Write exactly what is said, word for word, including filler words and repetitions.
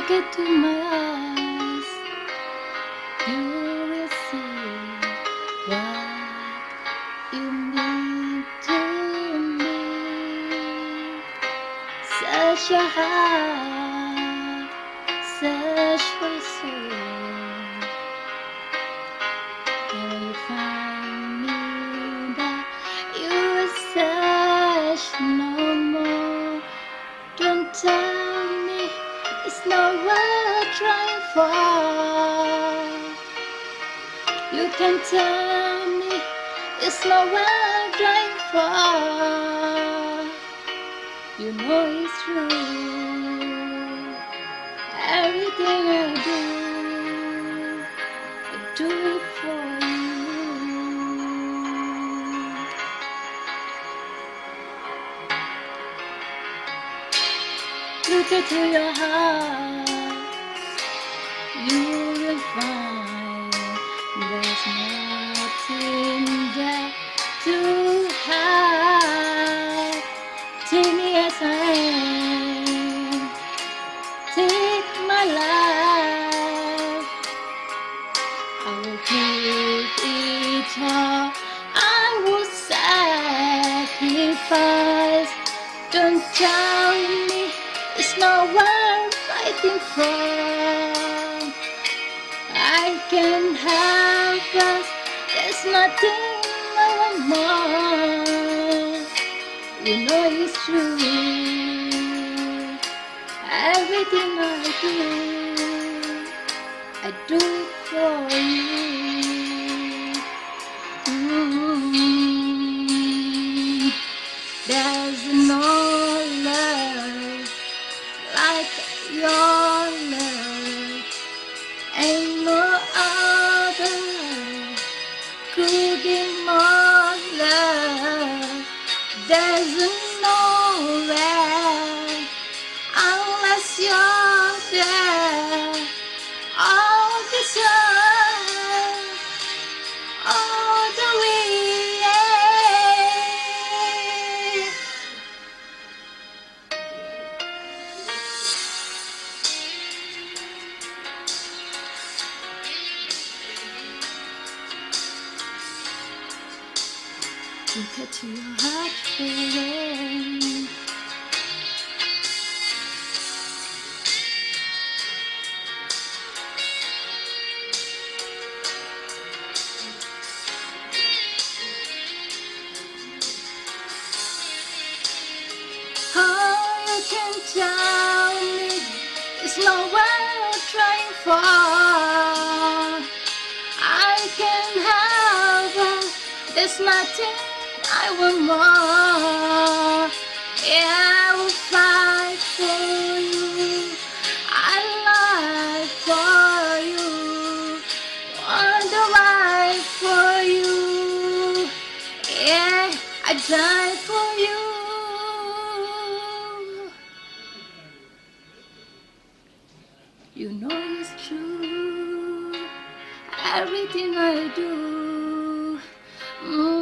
Look into my eyes, you will see what you mean to me. Such a heart, such a soul. And you find me that you will search no more. Don't tell me it's not worth trying for. You can tell me it's not worth trying for. You know it's true. Everything I do, I do it for you. Look into your heart, you will find there's nothing there to hide. Take me as I am, take my life. I will give it all, I will sacrifice. Don't tell me it's not worth fighting for. I can help us, there's nothing I want more. You know it's true. Everything I do, I do it for you. Mm-hmm. There's no love like your love, ain't no other could be more love. There's nowhere unless you're there. All the time, all the way. Look into your heart, baby. Oh, you can tell me it's not worth trying for. I can help it, there's nothing I want more. Yeah, I will fight for you, I lie for you, wonder why for you. Yeah, I die for you. You know it's true, everything I do. Mm.